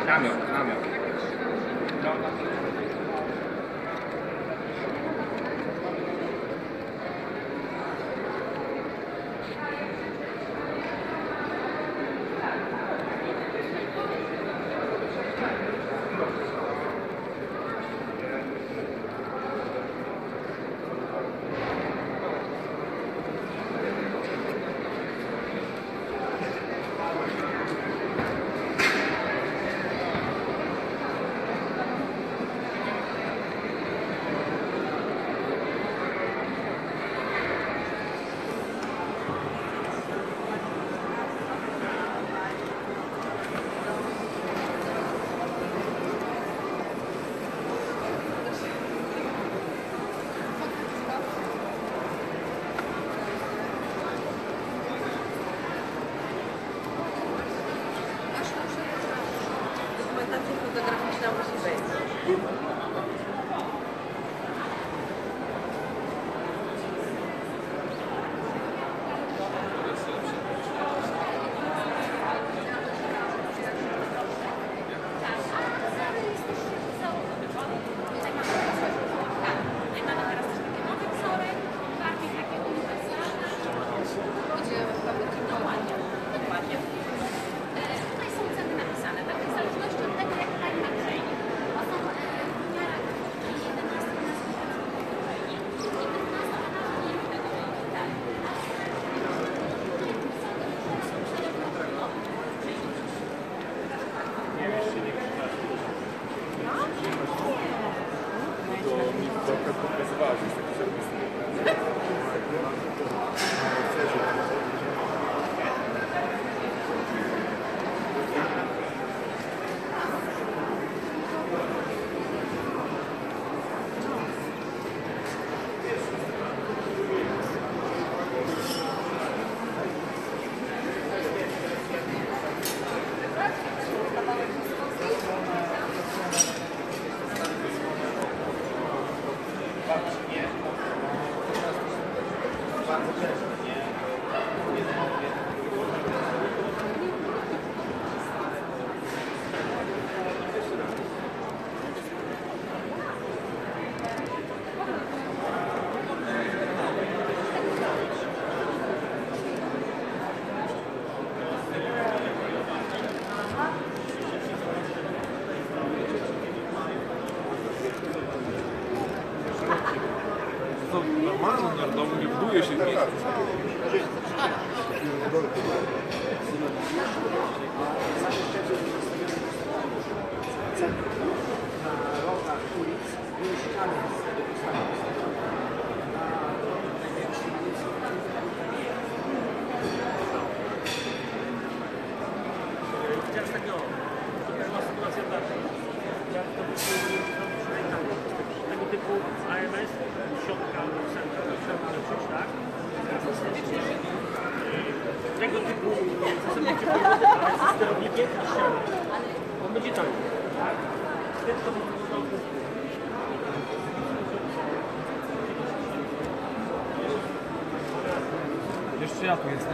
Namiot. Fotograficzna musi być. Normalnie narodowy nie buduje się miejsce. Na rogach ulic były ściany z tego postawienia. Teraz takiego, to jest sytuacja dalej. Jak to tego typu AMS, środka, centrum, tak? Tego typu zasadniczy powody, ale z sterownikiem i ściany. On będzie tak, tak? Tylko Jeszcze ja tu jestem.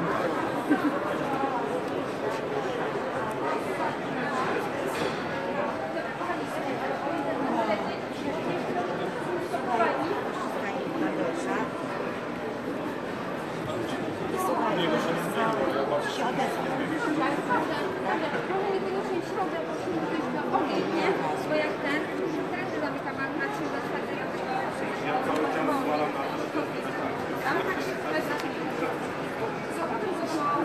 Bo jak ten, trendy zamykam na 3 do 4. Tam tak się co o tym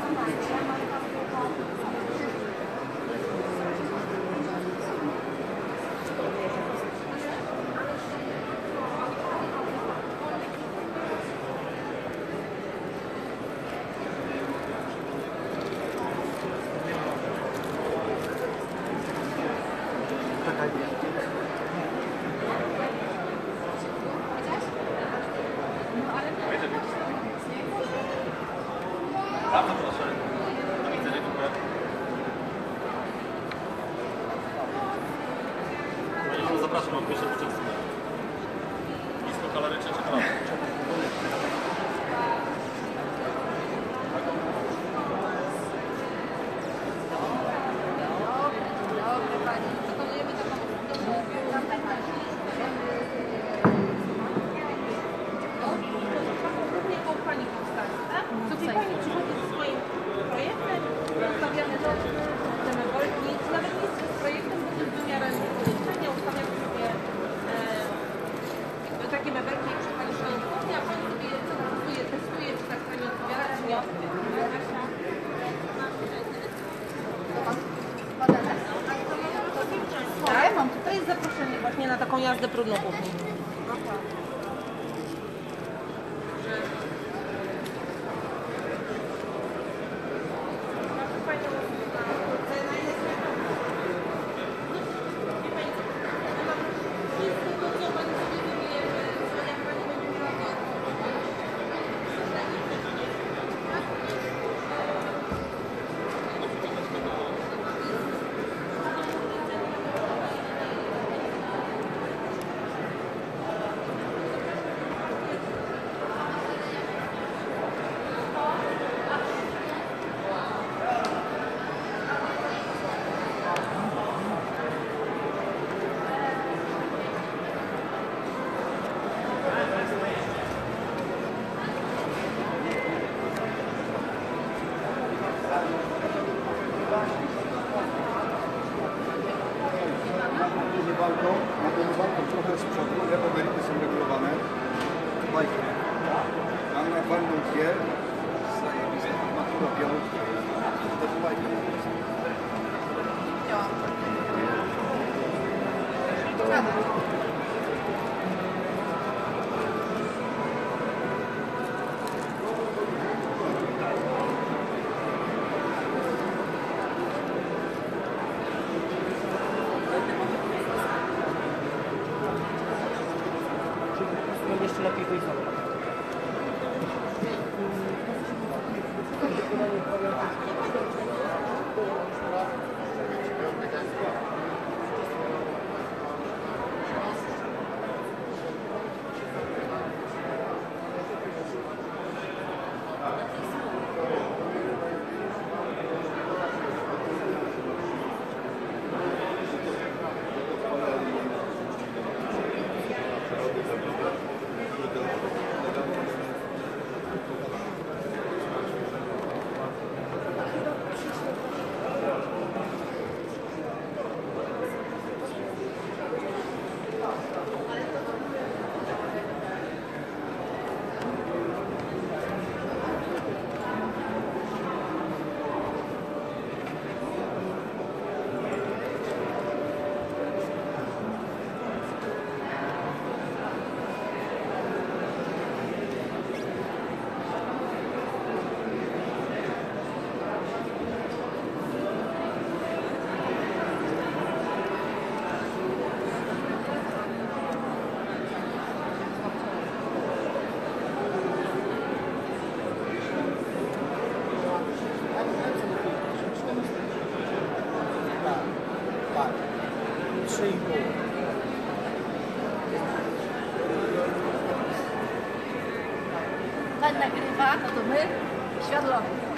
Bardzo proszę. Do widzenia, dziękuję. Zapraszam na pierwsze poczęstunek. Niskokaloryczne czekolady. Dobry, panie. jest zaproszenie właśnie na taką jazdę próbną kuchni. Na ten balkon trochę z przodu, lewo belki są regulowane. Bajki. Tam na walną dwie, armatura białutka. To są bajki. Będzie jeszcze lepiej wyjść. Tak. 3,5. Pan nagrywa, no to my. Światło.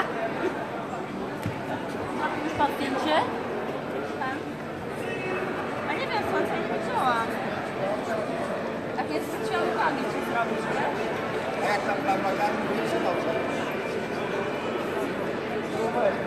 Już pan zdjęcie? Pan? A nie wiem, słońca nie widziałam. Tak jest z ciągami ci zrobić, nie? A jak tam plan magami, to dobrze.